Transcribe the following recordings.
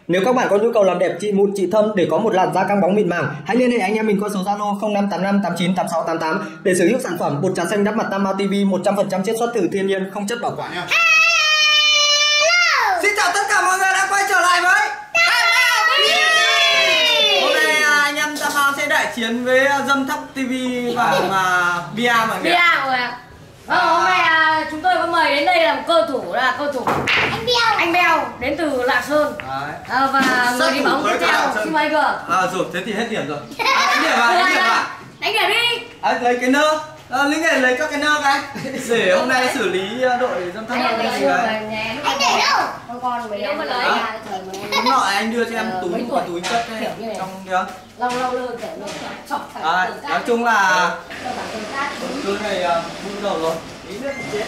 Nếu các bạn có nhu cầu làm đẹp trị mụn trị thâm để có một làn da căng bóng mịn màng, hãy liên hệ anh em mình qua số Zalo 0585898688 để sở hữu sản phẩm bột trà xanh đắp mặt Tam Mau TV 100% chiết xuất từ thiên nhiên, không chất bảo quản. Xin chào tất cả mọi người đã quay trở lại với Tam Mau TV. Hôm nay anh em Tam Mau sẽ đại chiến với Dâm Thóc TV và Bia mọi người. Bia mọi người ạ. Vâng, hôm nay chúng tôi có mời đến đây là một cơ thủ anh Beo đến từ Lạng Sơn. Và người đi bóng tiếp theo xin mời cơ. Rồi thế thì hết điểm rồi. Đánh điểm à? Đánh điểm đi. Lấy cái nơ. Linh này lấy cho cái nơ cái để hôm nay xử lý đội Dâm Thóc. Anh để đâu? Con mấy đâu mà lấy. Đúng rồi, anh đưa cho em túi chất này trong kia. Lâu lơ kiểu Nói chung là tôi này vui đầu rồi. Ý nước cũng chết.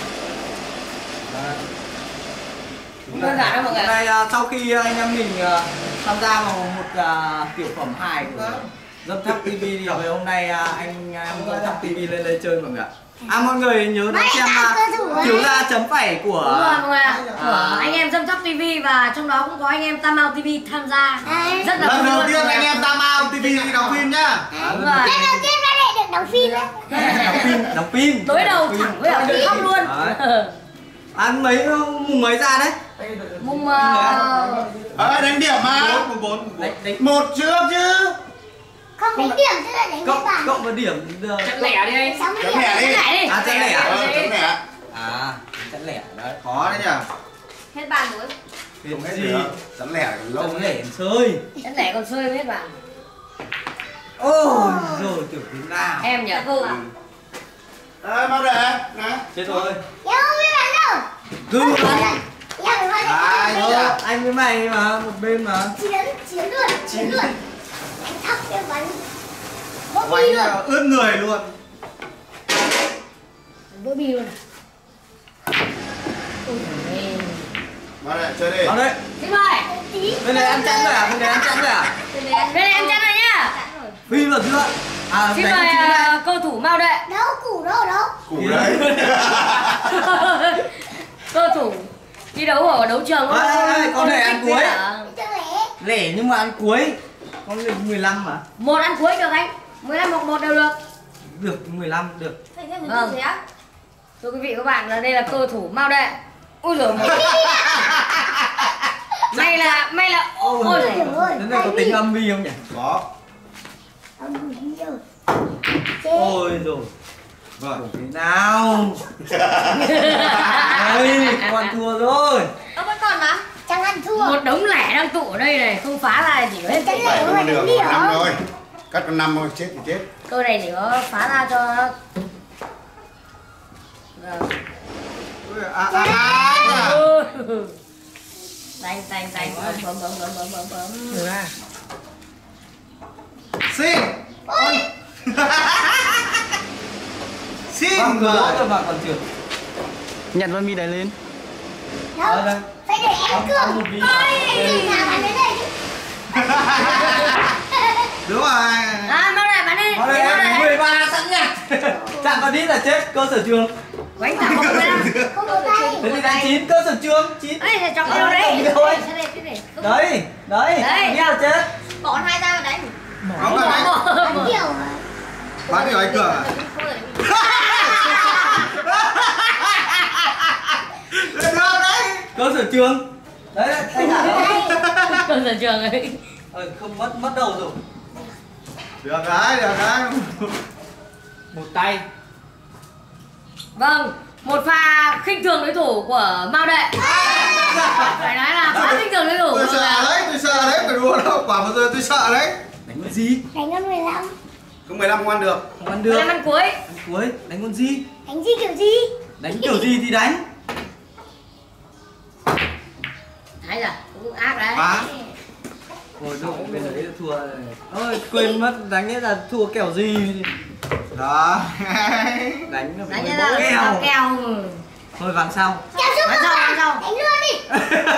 Đơn giản đâu mọi người. Hôm nay sau khi anh em mình tham gia vào một tiểu phẩm hài của Dâm Thóc TV thì hôm nay anh em Dâm Thóc TV lên đây chơi mọi người ạ. Mọi người nhớ đón xem thiếu gia chấm phẩy của đúng rồi mọi người ạ, của anh em Dâm Thóc TV và trong đó cũng có anh em Tam Mau TV tham gia. Rất là lần đầu tiên anh em Tam Mau TV đi đóng phim nhá. Đúng rồi. Lần đầu tiên ra đây được đóng phim đấy. Đóng phim. Đối đầu thẳng với ở khóc luôn. Ăn mùng mấy ra đấy? Mùng Đánh điểm mà. Mùng 4. Một chưa chứ? Không đánh điểm tức là đánh cái bàn. Cộng vào điểm chặn lẻ đi anh. Chấm Chấm lẻ đi. chẵn lẻ. Chấm lẻ. Chẵn lẻ đấy. Khó đấy nhỉ. Hết bàn rồi. Không hết gì. Chấm lẻ lâu Chẵn lẻ chơi. Chặn lẻ còn chơi hết bàn. Ôi rồi tiểu thứ nào. Em nhỉ? Mau để. Nè. Chết rồi. Em không biết bắn đâu. Cứ Em phải anh với mày mà một bên mà. chiến luôn. Anh thóc em bắn. Quánh ướt người luôn. Vỡ bi luôn. Mau để chơi đi. Vào đấy. Xin mời. Bên này ăn chẵn rồi à? Bên này ăn chẵn rồi à? Bên này em chặn rồi nhá. Phim vào chưa? Xin mời cơ thủ Mao Đệ. Đâu củ đâu. Củ đấy. Cơ thủ thi đấu ở đấu trường. Con này ăn cuối. Lẻ. Nhưng mà ăn cuối. Con 15 mà. Một ăn cuối được anh. 15 hoặc 1 đều được. Được 15 được. Vâng. Thưa quý vị các bạn, là đây là cơ thủ Mao Đệ. Ui giời may là ôi giời. Thế này có tính âm vi không nhỉ? Có. Ôi rồi. Vâng. Thế nào? Đây, con ăn thua rồi. Vẫn còn mà. Chẳng ăn thua. Một đống lẻ đang tụ ở đây này, không phá ra chỉ có hết. Chắn lẻ mà đánh điểm. 5 thôi. Cắt con 5 thôi, chết thì chết. Câu này chỉ có phá ra cho nó. Đánh bấm. Xin. Xin. Vâng, rồi mà còn chưa. Nhặt con mi đấy lên. Đâu. Phải để em cương. Ôi, nào bắn đến đây. Đúng rồi. Mau lại bắn đi. Vào đây 13 sẵn nha. Chạm vào đít là chết, cơ sở trường. Quánh thẳng không phải đâu. Không có tay. Thế thì đánh 9, cơ sở trường 9. Ấy thì chọc đâu đấy. Đấy, nghe là chết. Còn 2 tay mà đánh. Không là đánh. Bắn kiểu mà. Bắn kiểu anh Cường à? Được đấy. Cơ sở trường. Đấy, anh thả đâu. Cơ sở trường ấy. Không mất đầu rồi. Được đấy. Một tay. Vâng, một pha khinh thường đối thủ của Mao Đệ. Phải nói là quá khinh thường đối thủ. Tôi sợ đấy, phải đùa đâu, quả bao giờ tôi sợ đấy. Đánh con gì? Đánh con 15. Không 15 không ăn được. Không ăn được. 15 ăn cuối. Ăn cuối, đánh con gì? Đánh gì kiểu gì? Đánh kiểu gì thì đánh. Đấy rồi, cũng ác đấy. Phá. Rồi đội bên đấy là thua rồi. Ôi, quên mất đánh ấy là thua kèo gì. Đó. Đánh là Đánh phải ra bố là kèo. kèo. Thôi ván sau. Kéo xuống Đánh sau. đánh luôn đi.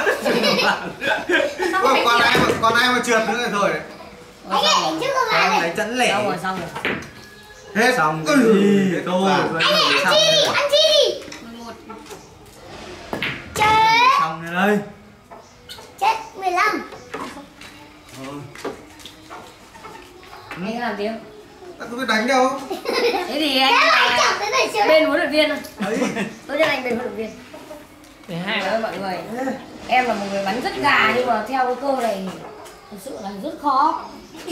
Còn ai mà trượt nữa thì thôi. Đánh trước cơ mà này. Đánh chẵn lẻ. Xong rồi. Hết. Xong cái gì? Thôi, Anh ăn chi đi. 11. Chết. xong rồi đây. Chết 15. Anh có làm tiếng. Ta không biết đánh đâu. Thế thì anh là bên huấn luyện viên thôi. Tôi cho anh bên huấn luyện viên. 12 rồi mọi người. Em là một người bắn rất gà nhưng mà theo cái cơ này thực sự là rất khó.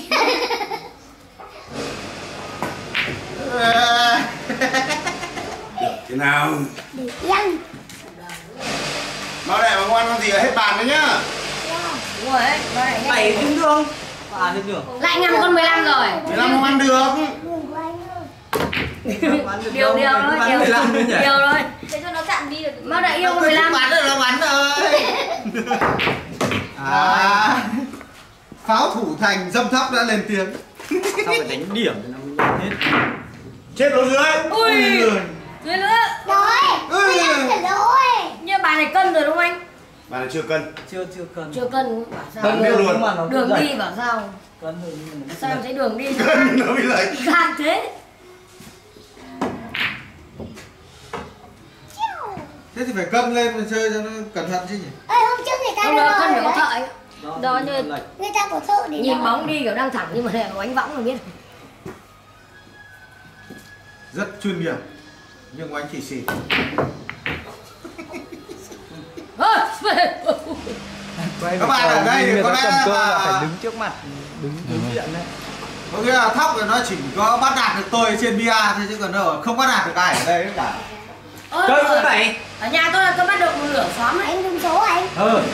Thế nào? Để yên. Mau lại mà ngoan con gì hết bàn đấy nhá. Đúng rồi đấy. 7 thiên đường. À thiên đường. Lại ngăn con 15 rồi. 15 không ăn được. Điều thôi, điều thôi. Để cho nó chạm đi được. Mau đại yêu con 15. Bắn rồi, nó bắn rồi. Pháo thủ thành dâm thấp đã lên tiếng. Sao phải đánh điểm thì nó mới hết. Chết nó dưới. Ui. Dưới nữa. Rồi. Rồi. Nhưng bài này cân rồi đúng không anh? Bà này chưa cân. Chưa cân. Chưa cân bảo sao? Cân biết luôn. Mà nó Đường dày. đi bảo sao? Cân rồi nhưng mà nó Sao em thấy đường đi Nó bị lấy. gan thế? Thế thì phải cân lên mà chơi cho nó cẩn thận chứ nhỉ. Hôm trước người ta Không đưa được, cân phải rồi có đấy. thợ ấy. Đó như Người ta có thợ để nhìn bóng đi kiểu đang thẳng nhưng mà lại có ánh võng rồi biết. Rất chuyên nghiệp. Nhưng anh chỉ xỉn. Các bạn ở đây thì có lẽ là phải đứng trước mặt, đứng diện đấy. có nghĩa là thóc thì nó chỉ có bắt đạt được tôi trên bia thôi chứ còn đâu không bắt đạt được ai ở đây cả. Chơi cũng vậy. Ở nhà tôi là tôi bắt được một nửa xóm ấy. Anh đúng số anh.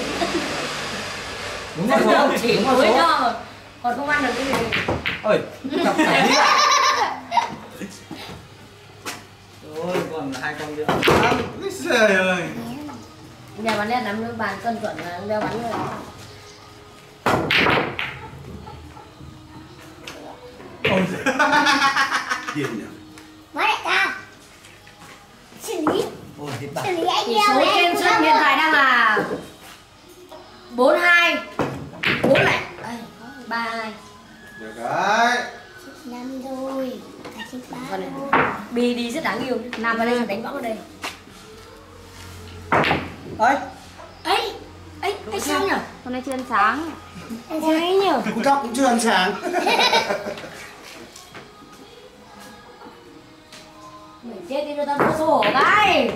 Đúng rồi số. Chỉ Đúng cuối rồi số. cho mà còn không ăn được cái gì. Ơi, cặp phải đi lại. Rồi còn 2 con nữa. Trời ơi. Nhà bắn đen nắm nước bàn cân chuẩn là đeo bắn rồi. Điên nhỉ. Má đại ca. Xử lý. Ôi hết bạn. Xử lý anh Tỷ yêu số đấy. trên sân hiện tại đang là 4-2. 4 này. Đây, 3-2. Được đấy. Năm rồi. Cả chị ba Con này rồi. Bi đi rất đáng yêu. Nam vào đây đánh võng ở đây. Ấy. Ấy sao nhỉ? Hôm nay chưa ăn sáng. Anh sao ấy nhỉ? Cũng tóc cũng chưa ăn sáng. Mày chết đi cho tao số hổ cái.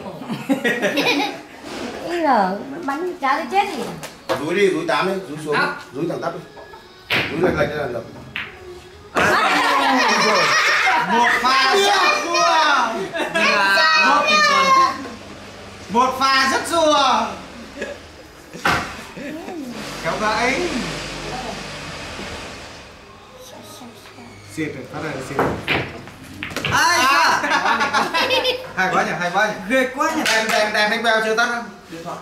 Ý là bắn chả thấy chết gì. Rúi đi, rúi 8 đi, rúi xuống. Rúi thẳng tắp đi. Rúi lệch lệch ra là được. Một pha rất rùa. Một pha rất rùa. Kéo gãy. Xịt rồi, phát này là xịt. Ai à? Hay quá nhỉ, hay quá nhỉ. Ghê quá nhỉ. Đèn đánh bèo chưa tắt không? Điện thoại.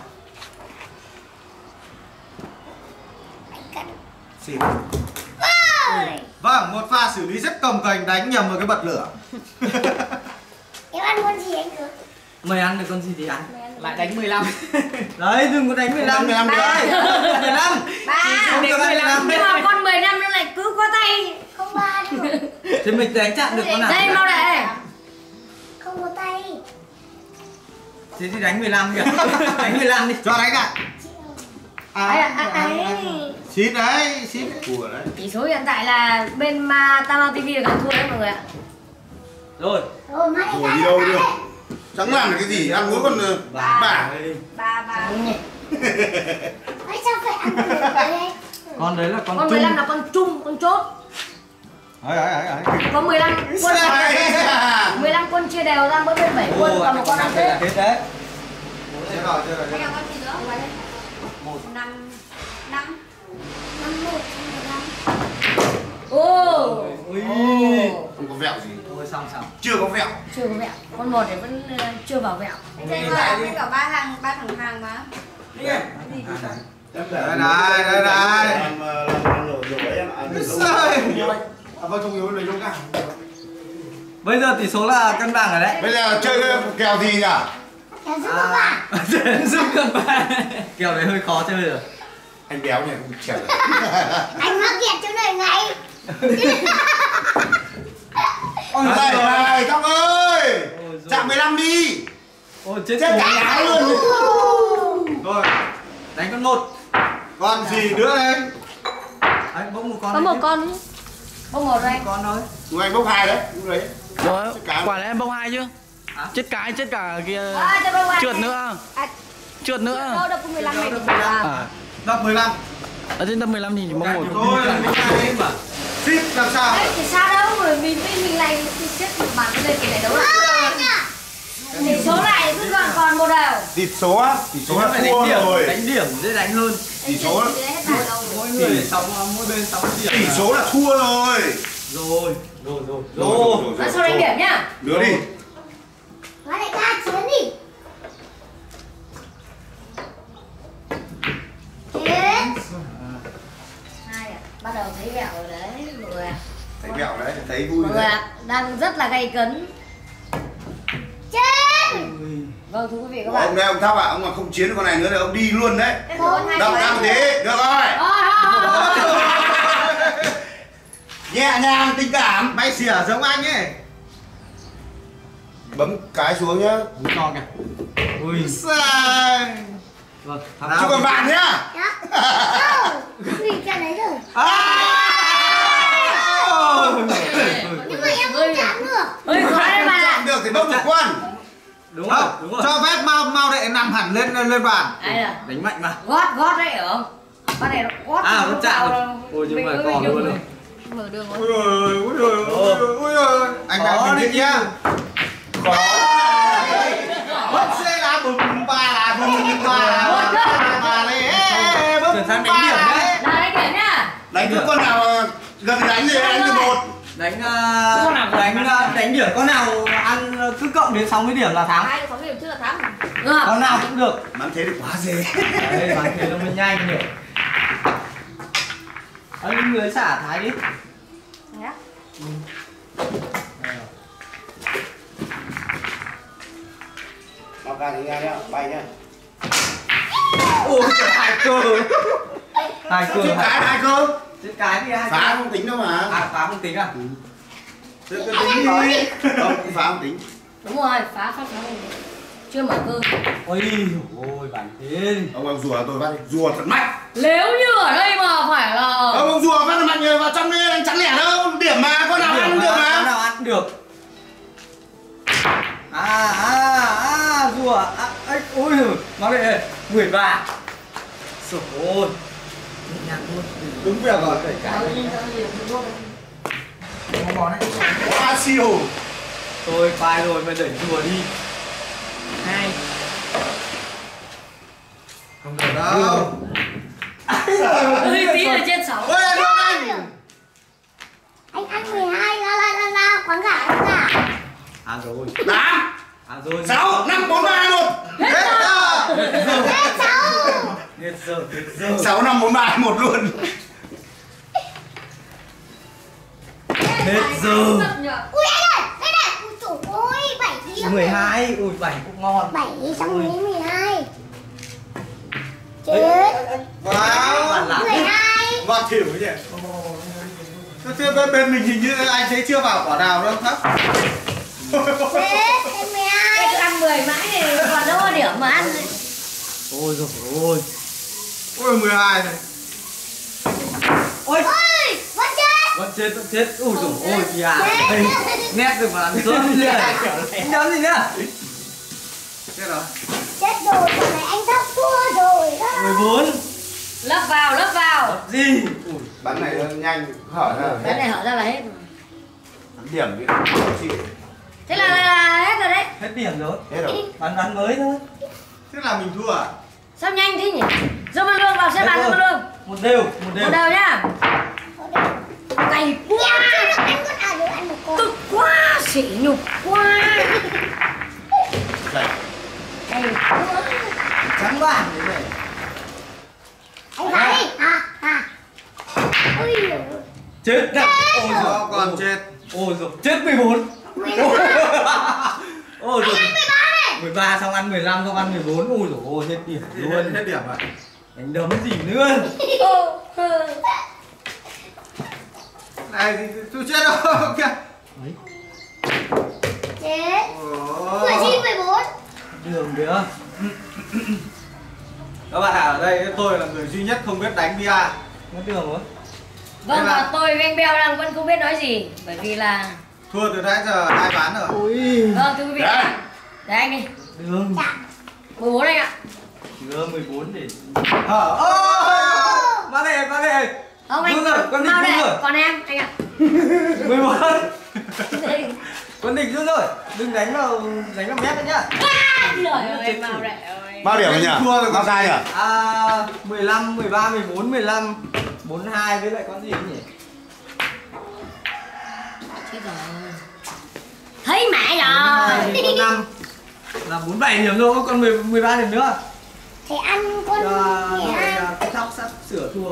Xịt. Vâng, một pha xử lý rất cồng kềnh đánh nhầm vào cái bật lửa. Em ăn con gì anh cứ? Mày ăn được con gì thì ăn. Lại đánh 15. Đấy, đừng có đánh 15. 15 15. nữa. 15. Ba. Đánh 15. Nhưng mà con 15 nó lại cứ qua tay. Không ba được. Thì mình đánh chặn được con nào. Đây mau đây. Không có tay. Thế thì đánh 15 kìa. Đánh 15 đi. Cho đánh ạ. Xịt đấy, xịt. Cùa đấy. Tỷ số hiện tại là bên Tao TV là thua đấy mọi người ạ. Rồi. Rồi má đại Cùa ca. đi đâu được. Chẳng làm được cái gì, ăn mỗi con bả. Ba. Ôi sao phải ăn con lửa đấy? Con đấy là con Con 15 là con trung, con chốt. Ấy. Có 15 quân. À. 15 quân chia đều ra mỗi bên 7 quân còn một con ăn hết tết. đấy. Chưa rồi. Hay là con gì nữa? 5 5 1 Ô. Ui. Không có vẹo gì. Ôi xong. Chưa có vẹo. Chưa có vẹo. Con 1 này vẫn chưa vào vẹo. Anh thấy mà cả ba thằng hàng mà. Đây. Đây. Làm nổ ấy em ăn. Vâng, không yếu lấy luôn cả. Bây giờ tỷ số là cân bằng rồi đấy. Bây giờ chơi cái kèo gì nhỉ? Kéo giúp các bạn. Giúp cân bằng. Kèo đấy hơi khó chơi rồi. Anh béo này cũng chèo. Anh mắc kẹt chỗ này ngay. Ôi giời ơi, Tóc ơi. Chạm 15 đi. Ôi chết Chết cả nhà luôn. Rồi, đánh con 1. còn gì nữa đây? Đấy, bỗng một con. Có này một chứ. con nữa. Bốc 1 rồi anh. Con thôi. Người anh bốc 2 đấy, lúc đấy. Rồi, quả này em bốc 2 chứ? Chết cái, chết cả kia. Cho bốc 2 Trượt nữa. Trượt nữa. Đâu đâu có 15 này. Đập 15. Ở trên tầm 15 thì chỉ bốc 1. Tôi là cái này mà. Ship làm sao? Đấy thì sao đâu, bởi vì mình này thì xếp một bàn cái đây cái này đấu là. Tỷ số này cứ còn một đều. Tỷ số á? Tỷ số là thua rồi. Đánh điểm dễ đánh hơn. Tỷ số là Mỗi người mỗi bên 6 điểm. tỷ số là thua rồi. Rồi. Nói sau đánh điểm nhá. Đưa đi. Nói lại ca chiến đi. Chiến. Bắt đầu thấy vẹo rồi đấy mọi người ạ. Thấy mẹo đấy, thấy vui Mọi người đấy. ạ, đang rất là gay cấn. Chiến. Vâng thưa quý vị các Ông bạn. đây ông Thóc ạ, ông mà không chiến con này nữa thì ông đi luôn đấy. Một Đập ra một tí, được rồi. Nhẹ nhàng, tình cảm. Mày xỉa giống anh ấy. Bấm cái xuống nhá. To kìa. Ui. Sai. Vâng. Chứ còn bạn nhá. Vì cái đấy rồi. Nhưng mà em không chạm được. Ôi khó đấy bạn ạ. Chạm được thì bấm một quân. Đúng rồi. Cho phép mau để nằm hẳn lên bàn. Đây là Đánh mạnh mà. gót đấy hiểu không? Con này nó gót. Nó chạm được. Ôi nhưng mà còn luôn rồi. Mở đường Ui rồi. Anh bạn mình thích nhá. Vẫn sẽ là bùm ba đây. Chuyển sang đánh điểm nhá. Là đánh điểm nhá. Đánh cứ con nào gần đánh thì đánh từ 1. Đánh điểm con nào ăn cứ cộng đến 60 điểm là thắng. 6 điểm chưa là thắng. Con nào cũng được. Bắn thế thì quá dễ. Đấy, bán thế nó mới nhanh nhỉ. Những người xả thái đi. Nhá. Bao ca thì nghe nhá, bay nhá. Ôi trời, hai cơ. Chết cái hai cơ. Chết cái thì hai Phá cơ. không tính đâu mà. À phá không tính à? Cứ tính đi. Không, phá không tính. Đúng rồi, phá chưa mở cơ. Ôi bản thiên. Ông rùa tôi bắt đi, rùa thật mạnh. Nếu như ở đây mà phải là Ông rùa phát là mạnh người vào trong đây đánh chắn lẻ đâu. Điểm mà, con nào ăn được mà. Con nào ăn được. Rùa. Ôi nó đây 13. Trời ơi. Đúng việc rồi. Quá siêu. Tôi phai rồi, mày đẩy rùa đi. 2. Không được đâu. tí là trên 6. Ôi anh Anh ăn 12 la quán gà ăn gà. À rồi. 8 rồi. 6 5 4 3 2 1. Hết rồi. Hết 6. Hết giờ. 6 5 4 3 2 1 luôn. Hết giờ. Ui anh ơi, đây này. Ui trời ơi, 7 điểm. 12. Ui 7 cũng ngon. 7 xong đến 12. Chết. Wow. 12. Ngon thỉu nhỉ. Thế bên mình hình như anh thấy chưa vào quả nào đâu Thấp. Chết, em 12. Em cứ ăn 10 mãi thì còn đâu có điểm mà ăn. Ôi rồi ôi. Ôi 12 này. Ôi. Ôi, vẫn chết. Vẫn chết. Ui dồi ôi kìa. Nét được mà ăn rớm liền. Anh đấm gì nữa? Chết rồi. Chết rồi, còn này anh Thóc thua rồi đó. 14. Lấp vào. Gì? Ui. Bắn này nhanh hở ra. Cái này hở ra là hết. Điểm đi. Thế là hết rồi đấy. Hết điểm rồi. Hết rồi. Bắn mới thôi. Thế là mình thua à? Sao nhanh thế nhỉ? Dương Văn Lương vào xe bàn Dương Văn Lương. Một đều. Một đều nhá. Cày quá. Anh con ăn được ăn một con. Tức quá, sỉ nhục quá. Cày quá. Trắng bàn thế này. Anh phá đi. Ui giời. Chết thật. Ôi Đó rồi còn chết. Ôi rồi chết 14. 15. Ôi rồi. Anh ăn 13 này. 13 xong ăn 15 xong ăn 14. Ui dồi ôi hết điểm luôn. Hết điểm rồi. Đánh đấm gì nữa. Này tôi chết đâu kìa. Chết. Ôi. 19, 14. Đường nữa. Các bạn ở đây tôi là người duy nhất không biết đánh bia. Mất đường rồi. Vâng, và tôi với anh Beo đang vẫn không biết nói gì. Bởi vì là Thua từ nãy giờ ai bán rồi. vâng, thưa quý vị. Đấy anh đi. Đường 14 anh ạ. Chưa 14 để Ba đây Không anh, rồi, con Định mau rút đây, rồi. còn em, anh ạ. 11 con Định rút rồi, đừng đánh vào mép đấy nhá. Trời ơi, mau đây ơi. Bao điểm rồi nhỉ? Thua rồi, bao sai nhỉ? 15, 13, 14, 15 42 với lại con gì nhỉ? Chết rồi. Thấy mẹ rồi. Con 5 là 47 điểm rồi, còn 13 điểm nữa. Thế ăn con Cái thóc sắp sửa thua.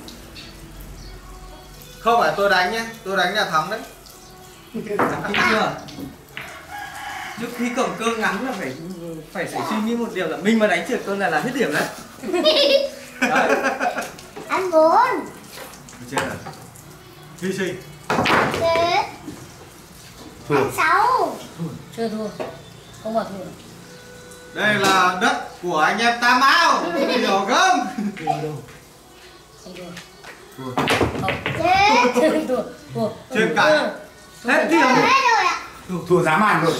Không phải tôi đánh nhé, tôi đánh là thắng đấy. Chắc chưa? Trước khi cầm cơ ngắn là phải suy nghĩ một điều là mình mà đánh trượt con này là hết điểm đấy. Đấy. ăn 4. Chết rồi. Hy sinh. Thế Thua. ăn 6. Chưa thua. Không bao thua. Đây là đất của anh em Tam Ao. Hiểu không? Không thua. Thua. Thế Thua. Thua. Trên cái. Hết điểm. hết rồi ạ. Thua dám ăn rồi.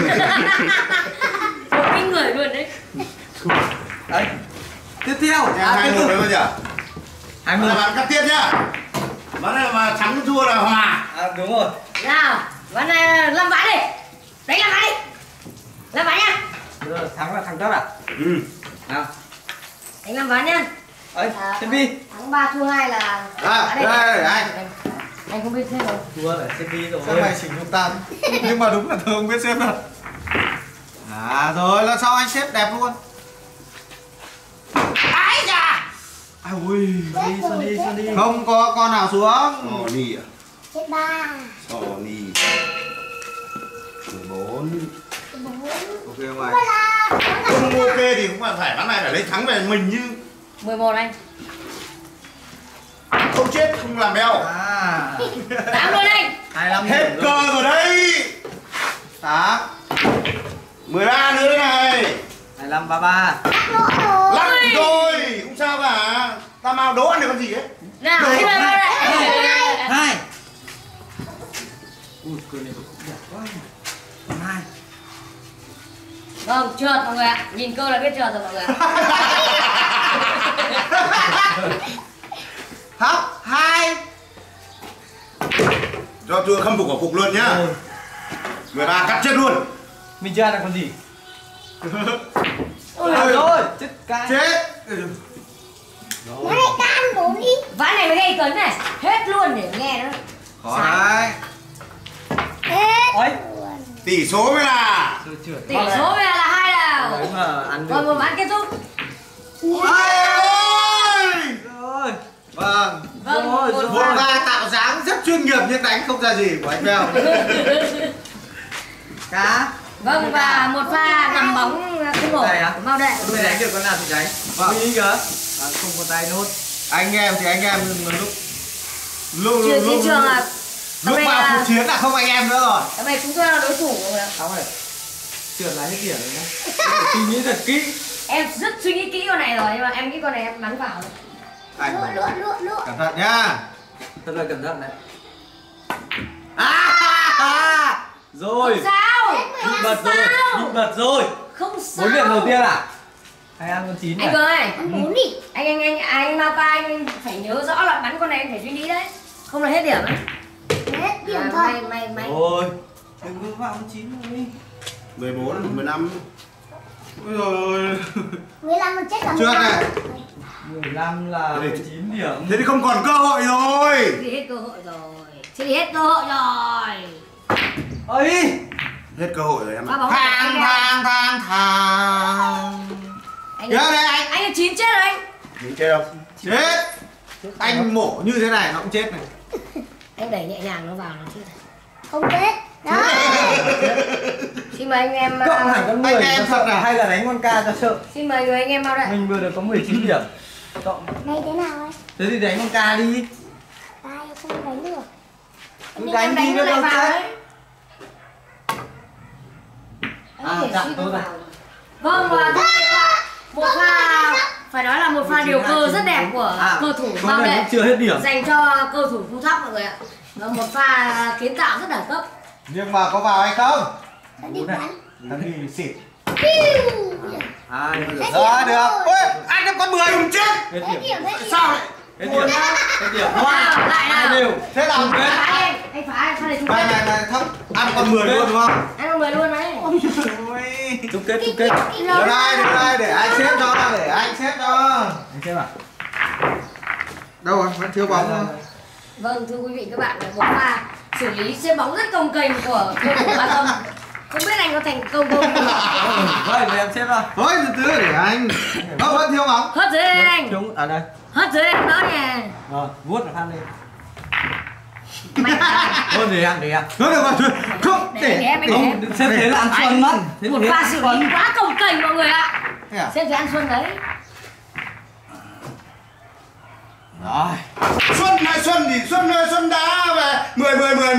Kinh người luôn đấy. Đấy. Tiếp theo. Em 2-1 đấy bao giờ? 20. Là bạn cắt tiết nhá. Ván này mà thắng thua là hòa. Đúng rồi. Nào, ván này làm ván đi. Đánh làm ván đi. Làm ván nha. Rồi, thắng là thắng tất à? Ừ. Nào. Đánh làm ván nha. Ấy, xem đi. Thắng 3 thua 2 là đây anh. Anh không biết thế đâu. Thua là xem đi rồi. Sao mày chỉnh không tan? Nhưng mà đúng là tôi không biết xếp đâu. Rồi là sau anh xếp đẹp luôn. Ái da. Ui, Đi. không có con nào xuống. Sony à? Chết 3. Sony 14. 4. Ok không anh? Vậy là Không ok thì cũng phải ván này phải lấy thắng về mình chứ. 11 anh. Không chết không làm beo. 8 luôn anh. 25 Hết điểm cơ rồi đấy. 8. 13 nữa đấy này. 25 33. lỗ rồi. Lắc rồi, không sao cả. Tam Ao đố ăn được con gì ấy. Nào, đi vào đây. 2. Ui, cười này cũng đẹp quá. Còn 2. Vâng, trượt mọi người ạ. Nhìn cơ là biết trượt rồi mọi người ạ. Thấp 2. Cho chưa khâm phục ở cục luôn nhá. 13 cắt chết luôn. Mình chưa ăn được con gì? Ôi, Rồi, chết cái. Chết. Nó này ta ăn 4 đi. ván này mới gây cấn này. Hết luôn để nghe nó. Khó đấy. Hết Ôi. luôn. Tỷ số mới là Tôi trượt. Tỷ số bây giờ là 2 nào. Đấy mà ăn được. Còn một ván kết thúc. Ai ơi. Rồi. Vâng. Vâng, Rồi, một rồi. Một ván. pha tạo dáng rất chuyên nghiệp nhưng đánh không ra gì của anh Beo. Cá. Vâng, và một pha nằm bóng không nổi Đây à? của Mao Đệ. Tôi đánh được con nào thì đánh. Vâng. Ý kìa. Không có tay nốt. Anh em thì anh em lúc Trường trường là lúc hôm nay vào là- cuộc chiến là không anh em nữa rồi. hôm nay chúng tôi là đối thủ mọi người ạ. Xong rồi. Trượt lại hết điểm rồi nhá. Suy nghĩ thật kỹ. Em rất suy nghĩ kỹ con này rồi nhưng mà em nghĩ con này em bắn vào rồi. Anh Lụa. cẩn thận nhá. Thật là cẩn thận đấy. Không Rồi. sao. Bị bật rồi. Bị bật rồi. Không sao. 4 điểm đầu tiên à? Hay ăn con 9 Anh này? cơ ơi, Ăn 4 đi. anh Mao Ca anh phải nhớ rõ là bắn con này anh phải suy nghĩ đấy. Không là hết điểm đấy. Hết điểm thôi. Mày. Rồi. Đừng có vào con 9 rồi. 14, 15. Ôi rồi. 15 mà chết cả Trượt 15. này. 15 là Thế thì- 19 điểm. Thế thì không còn cơ hội rồi. Thì hết cơ hội rồi. Thì hết cơ hội rồi. Ơi. Hết cơ hội rồi em Ba ạ. bóng Thang anh thang thang thang. anh Nhớ đây anh. anh là 9 chết rồi anh. Nhìn chơi không? Chết. Anh mổ như thế này nó cũng chết này. Anh đẩy nhẹ nhàng nó vào nó chết. Không chết. Đó. Xin mời anh em. Cộng hẳn con 10 Anh em cho thật sợ à? hay là đánh con ca cho sợ. Xin mời người anh em Mao Đệ. Mình vừa được có 19 điểm. Cộng. Này thế nào ấy? Thế thì đánh con ca đi. Ai không đánh được. Cứ Nhưng đánh em đi đánh biết nó đâu lại vào chết. đấy. À, Để chặn suy tôi nó rồi. vào. Vâng, và một pha phải nói là một pha điều cơ rất đẹp của cơ thủ Mao Đệ, chưa hết điểm dành cho cơ thủ Phú Thóc mọi người ạ. Và một pha kiến tạo rất đẳng cấp. Nhưng mà có vào hay không? Thằng đi xịt. Rồi được. Ôi, anh em con 10 đúng chết. hết điểm Sao lại? hết điểm hết điểm Nào, lại nào. đều Thế là Anh phá pha này chung kết. này thấp ăn con 10 luôn đúng không? Anh con 10 luôn đấy. Ôi. chung kết Được đây, để anh xếp cho, anh xếp à? Đâu rồi, vẫn thiếu bóng không? Vâng, thưa quý vị các bạn, một pha xử lý xếp bóng rất công kềnh của cầu thủ Ba Tâm. Không biết anh có thành công không? rồi để em xếp vào Thôi từ từ để anh. Vẫn thiếu bóng. Hất dưới lên anh. chúng ở đây Hất dưới lên đó nha. rồi vuốt là khăn lên Mạnh quá. thôi để ăn Thôi được rồi, không Để em, anh không để. xếp thế là ăn xuân mất thế Một thế pha xử lý quá công kềnh mọi người ạ. thế à? Xếp dưới ăn Xuân đấy. rồi Xuân này, Xuân thì Xuân đá về 10.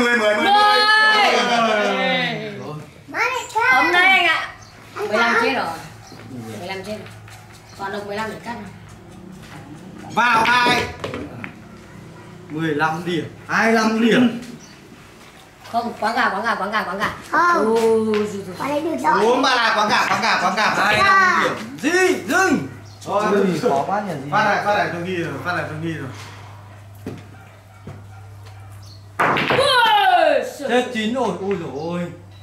Ấm đấy anh ạ. 15 chết rồi. 15 chết rồi. Còn được 15 để cắt. Vào 2. 15 điểm 25 điểm Không, quán gà. Không. Vào đây được rồi. Uống ba là quán gà. 25 điểm gì dừng Thôi, khó quá nhỉ gì phát này tôi ghi rồi. chết 9 rồi ui dồi ôi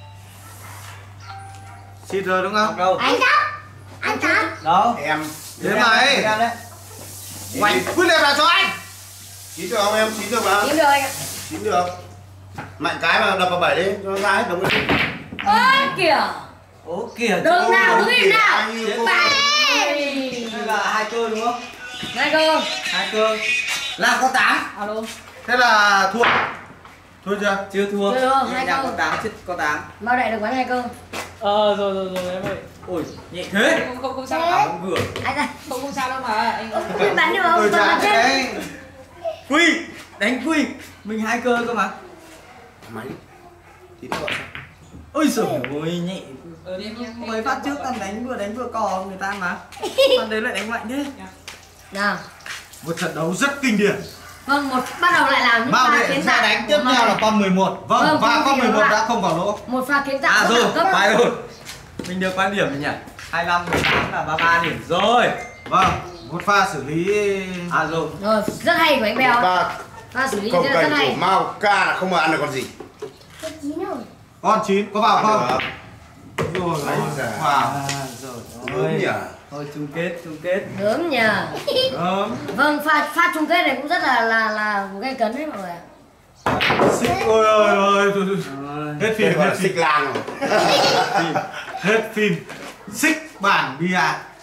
Xịt rồi đúng không? đâu Anh Thắm. đâu Em Thế mày. em đấy Quay quyết liệt là cho anh. chín được không em? Chín được mà. Kiếm được anh ạ. Chín được. Mạnh cái mà đập vào 7 đi, cho nó ra hết đống lên. Ôi kìa. ố kìa Đường nào đứng im nào. Anh yêu cô. đây là 2 cơ đúng không Này cơ. 2 cơ là có 8 Alo. Thế là thua. Thua chưa? chưa thua Chưa thua, nhẹ 2 nhàng cơ. có 8 chết có 8 Bao đại được quán 2 cơ. Rồi em ơi. ôi nhẹ thế Không sao. ảo không vừa Anh ơi. Không sao đâu mà anh. Quy bắn được không? Ôi Còn trời bắn chết. đấy. quy đánh quy mình 2 cơ cơ mà Máy. Chín được. ôi giời ôi nhẹ Đi em mới phát trước tao đánh vừa cò người ta mà còn đấy lại đánh mạnh thế Nào. Một trận đấu rất kinh điển. Vâng, bắt đầu lại làm những Bao pha đệ kiến sẽ tạo. đánh tiếp theo là con 11. Vâng, Vâng, và con không 11 thì đã không vào lỗ. Một pha kiến tạo rất rồi đẳng cấp. phải rồi mình được quan điểm rồi nhỉ 25 18 là 33 điểm rồi Vâng, một pha xử lý. rồi Rồi, rất hay của anh Bèo. Ba Pha xử lý công rất cảnh hay. của Mao Ca là không mà ăn được con gì. Cái chín rồi. Con 9 có vào không? Được. Rồi, Đấy, dạ. vào. rồi Đúng nhỉ. thôi chung kết Đúng nhờ. Vâng, pha chung kết này cũng rất là gây cấn đấy mọi người ạ. Xích ôi ôi. rồi Hết Đây phim, gọi hết là phim. xích lang rồi. Hết phim. Xích bản bia.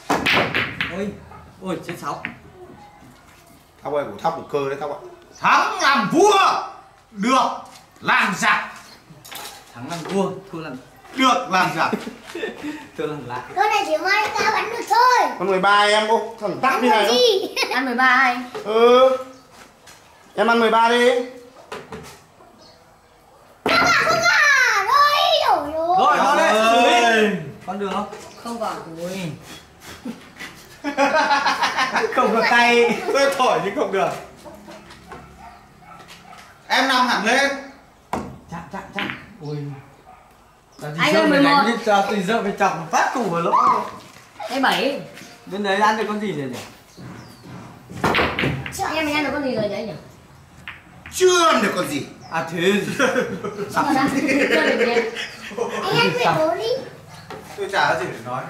ôi chết 6 Thóc ơi, của thóc của cơ đấy Thóc ạ. Thắng làm vua. Được làm giặc. thắng làm vua thua làm Được làm giặc. thua làm lại Con này chỉ mai ta bắn được thôi. Con 13 em ô, thằng tắc Bắn như này được không? gì? Ăn 13 hay. Ừ. Em ăn 13 đi. Không à. Rồi, rồi nó đấy xử lý Ơi. con đường không Không còn. ui không có tay Tôi thổi nhưng không được. Em nằm hẳn lên. chạm ui Anh ơi, 11. cho tùy dợ phải chọc phát củ vào lỗ Cái 7. bên đấy ăn được con gì rồi nhỉ Anh em mình ăn được con gì rồi nhỉ anh nhỉ? Chưa ăn được con gì. à thế Sao mà đã? Chưa được nhỉ? Anh ăn 14 đi. Tôi chả có gì để nói.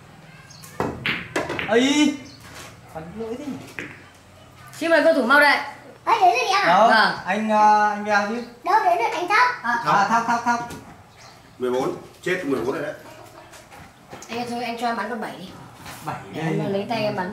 ấy bắn lỗi thế nhỉ Xin mời cơ thủ Mao Đệ. Đấy, đến rồi à? đâu Vâng. anh Bèo chứ Đâu đến được anh Thóc. thóc 14. Chết 14 rồi đấy. Anh thôi anh cho em bắn con 7 đi. 7 Để em lấy tay em bắn.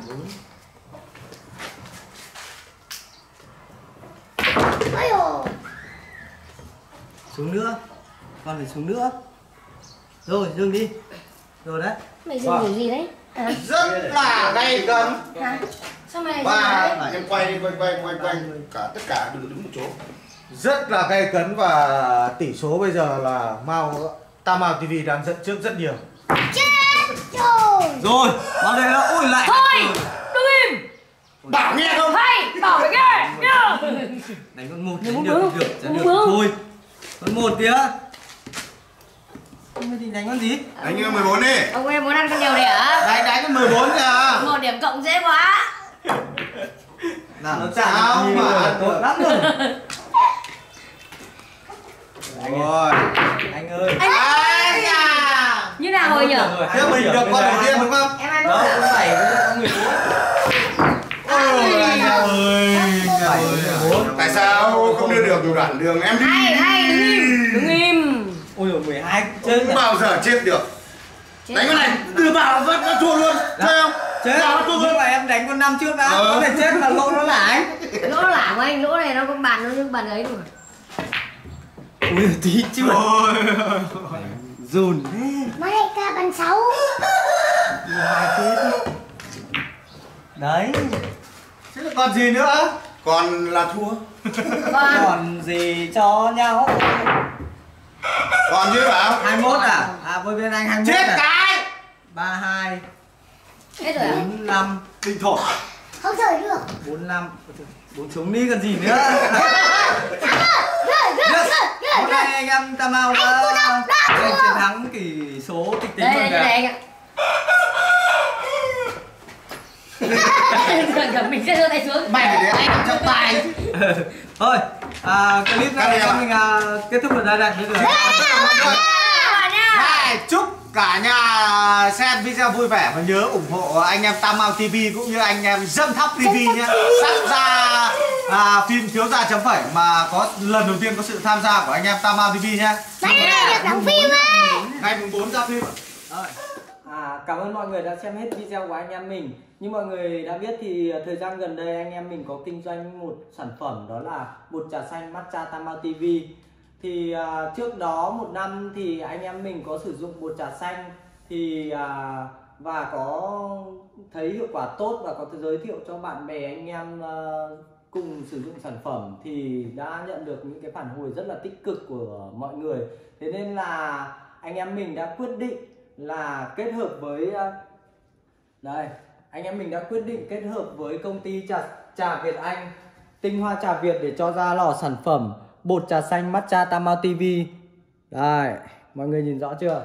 Ôi dồi. xuống nữa con phải xuống nữa rồi dừng đi rồi đấy Mày dừng kiểu gì đấy? À, Rất là gay cấn. hả? Sao mày dừng Và đấy? em quay đi, quay cả tất cả đừng đứng một chỗ. Rất là gay cấn và tỷ số bây giờ là Tam Mao TV đang dẫn trước rất nhiều. Chết rồi. rồi vào đây là ui lại Thôi! đứng im. Bảo nghe không? Hay, bảo phải nghe. Nhá. Đánh con một Muốn được bướng. được chả Muốn được bướng. thôi. Con một kìa. Không thì đánh con gì? Đánh như 14 đi. Ông em muốn ăn con điều này hả? Đánh con 14 kìa. 1 điểm cộng dễ quá. Làm Nó sao chả mà tốt lắm rồi. Rồi. Anh ơi. Anh à. Như nào rồi nhỉ? Thế mình được con đầu tiên đúng không? Em ăn Đó, nốt. con 7 với con 14. Ôi anh ơi. Tại sao không đưa được đủ đoạn đường em đi? Hay, đứng im. Đứng im. Ôi giời 12 chết Không nhỉ? bao giờ chết được. Đánh con này đưa vào vắt nó chua luôn. Chơi không? Chết. Nhưng mà em đánh con 5 trước đã. Có thể chết mà lỗ nó là anh. Lỗ lả của anh, lỗ này nó có bàn nó nhưng bàn ấy rồi. Ui tí chưa. Dùn. Mai ca bàn 6. 12 chết. Đấy. Thế là còn gì nữa? Còn là thua. Còn gì cho nhau. Còn chứ bảo. 21 à? À với bên anh 21 Chết à? cái. 32 Hết rồi à? 45 Bình thổ. Không rời được. 45 4 xuống đi còn gì nữa. Rời. Hôm nay anh em Tam Ao đã giành chiến thắng kỷ số kịch tính Đây, rồi đây, kìa. đây anh ạ. Mình sẽ đưa tay xuống. Mày phải để anh trong tay. Thôi, clip này Cắt đi mình kết thúc ở đây đây. Bây giờ Này, chúc cả nhà xem video vui vẻ và nhớ ủng hộ anh em Tam Ao TV cũng như anh em Dâm Thóc TV nhé. Sắp ra phim Thiếu Gia chấm phẩy mà có lần đầu tiên có sự tham gia của anh em Tam Ao TV nhé. Đây là được đóng phim ấy. Ngày mùng 4 ra phim. Rồi. Cảm ơn mọi người đã xem hết video của anh em mình. Như mọi người đã biết thì thời gian gần đây anh em mình có kinh doanh một sản phẩm, đó là bột trà xanh matcha Tam Ao TV. Thì trước đó 1 năm thì anh em mình có sử dụng bột trà xanh thì và có thấy hiệu quả tốt và có giới thiệu cho bạn bè anh em cùng sử dụng sản phẩm thì đã nhận được những cái phản hồi rất là tích cực của mọi người. Thế nên là anh em mình đã quyết định là kết hợp với đây, anh em mình đã quyết định kết hợp với công ty trà Việt Anh, tinh hoa trà Việt để cho ra lò sản phẩm bột trà xanh matcha Tam Ao TV. Đây, mọi người nhìn rõ chưa?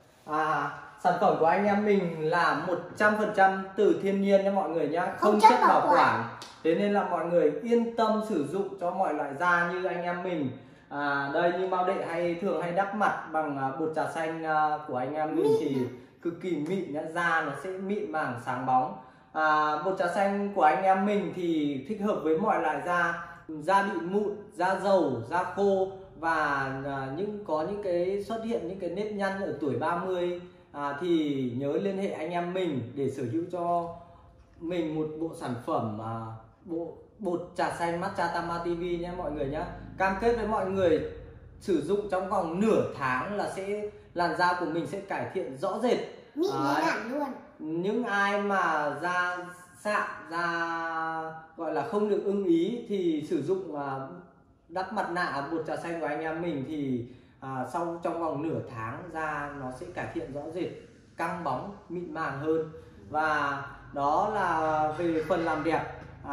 Sản phẩm của anh em mình là 100% từ thiên nhiên nha mọi người nhá, không chất bảo quản. Thế nên là mọi người yên tâm sử dụng cho mọi loại da như anh em mình. Đây như Mao Đệ thường hay đắp mặt bằng bột trà xanh của anh em mình thì cực kỳ mịn nhá, da nó sẽ mịn màng sáng bóng. Bột trà xanh của anh em mình thì thích hợp với mọi loại da bị mụn, da dầu, da khô và có những cái xuất hiện những cái nếp nhăn ở tuổi 30 thì nhớ liên hệ anh em mình để sở hữu cho mình một bộ sản phẩm bộ bột trà xanh matcha Tam Ao TV nhé mọi người nhé. Cam kết với mọi người sử dụng trong vòng nửa tháng là làn da của mình sẽ cải thiện rõ rệt. Mịn hẳn luôn. Những ai mà da sạm, da gọi là không được ưng ý thì sử dụng đắp mặt nạ bột trà xanh của anh em mình thì sau trong vòng nửa tháng da nó sẽ cải thiện rõ rệt, căng bóng, mịn màng hơn. Và đó là về phần làm đẹp.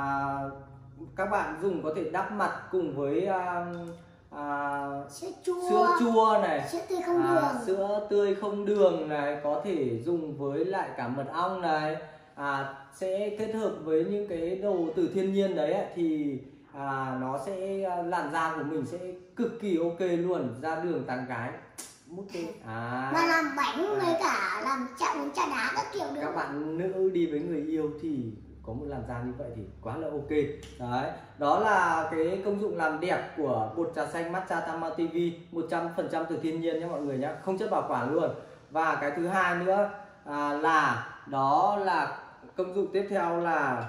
Các bạn dùng có thể đắp mặt cùng với sữa chua này, sữa tươi không đường này, có thể dùng với lại cả mật ong này, sẽ kết hợp với những cái đồ từ thiên nhiên đấy thì nó sẽ làn da của mình sẽ cực kỳ ok luôn, ra đường tán gái mút đi. Mà làm bánh với cả làm chạm trà đá các kiểu được. Các bạn nữ đi với người yêu thì có một làn da như vậy thì quá là ok. Đấy, đó là cái công dụng làm đẹp của bột trà xanh matcha Tam Ao TV, 100% từ thiên nhiên nhé mọi người nhé, không chất bảo quản luôn. Và cái thứ hai nữa đó là công dụng tiếp theo là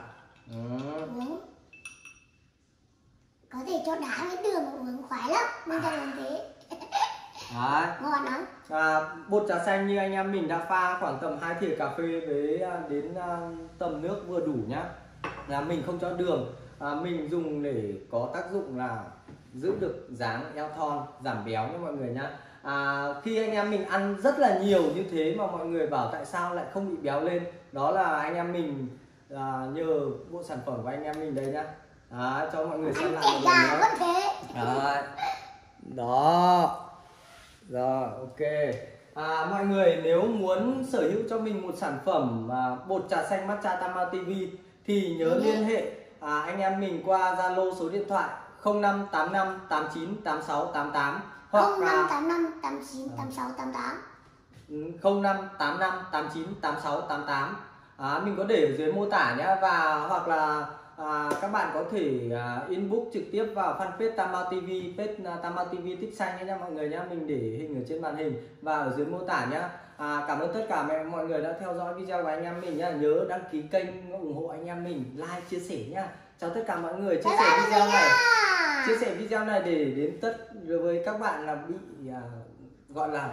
có thể cho đá với đường uống khoái lắm, nên ta làm thế. Đấy. Ngon lắm. Bột trà xanh như anh em mình đã pha khoảng tầm 2 thìa cà phê với đến tầm nước vừa đủ nhá. Là mình không cho đường, mình dùng để có tác dụng là giữ được dáng eo thon, giảm béo nha mọi người nhá. Khi anh em mình ăn rất là nhiều như thế mà mọi người bảo tại sao lại không bị béo lên, đó là anh em mình nhờ bộ sản phẩm của anh em mình đây nhá. Đấy, cho mọi người xem lại một lần gà nữa. vẫn thế. Đấy. Đó. Rồi, ok. Mọi người nếu muốn sở hữu cho mình một sản phẩm bột trà xanh matcha Tam Ao TV thì nhớ liên hệ anh em mình qua Zalo số điện thoại 0585 89 86 88 hoặc 0585 89 86 88 0585 89 86 88. Mình có để ở dưới mô tả nhé, và hoặc là các bạn có thể inbox trực tiếp vào fanpage Tam Ao TV, page Tam Ao TV tích xanh nha mọi người nhé. Mình để hình ở trên màn hình và ở dưới mô tả nhé. Cảm ơn tất cả mọi người đã theo dõi video của anh em mình nhá. Nhớ đăng ký kênh ủng hộ anh em mình, like chia sẻ nhá. Chào tất cả mọi người. Chia sẻ video này để đến tất với các bạn là bị gọi là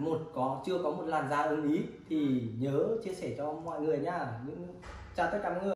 chưa có một làn da ưng ý thì nhớ chia sẻ cho mọi người nhá. Chào tất cả mọi người.